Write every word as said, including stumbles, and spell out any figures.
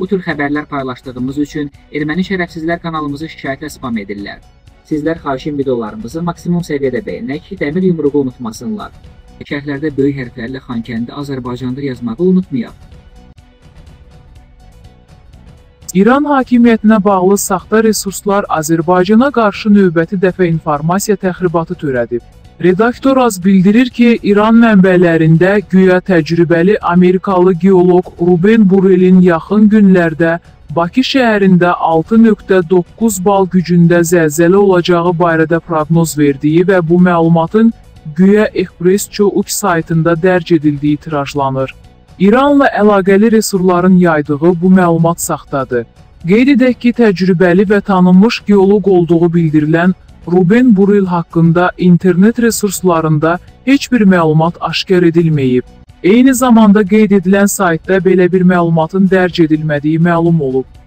Bu tür xəbərlər paylaşdığımız üçün erməni şərəfsizlər kanalımızı şikayətlə spam edirlər. Sizlər xahişim videolarımızı maksimum səviyyədə bəyənək ki, dəmir yumruğu unutmasınlar. Şərhlərdə böyük hərflərlə Xankəndi Azərbaycandır yazmağı unutmayaq. İran hakimiyyətinə bağlı saxta resurslar Azərbaycana qarşı növbəti dəfə informasiya təxribatı törədib. Redaktor az bildirir ki, İran mənbələrində güya təcrübəli Amerikalı geoloq Ruben Burel'in yaxın günlərdə Bakı şəhərində altı nöqtə doqquz bal gücündə zəlzələ olacağı barədə proqnoz verdiyi və bu məlumatın güya Express.uk saytında dərc edildiyi tirajlanır. İranla əlaqəli resursların yaydığı bu məlumat saxtadır. Qeyd edək ki, təcrübəli və tanınmış geoloq olduğu bildirilən Ruben Burel haqqında internet resurslarında heç bir məlumat aşkar edilməyib. Eyni zamanda qeyd edilən saytda belə bir məlumatın dərc edilmədiyi məlum olub.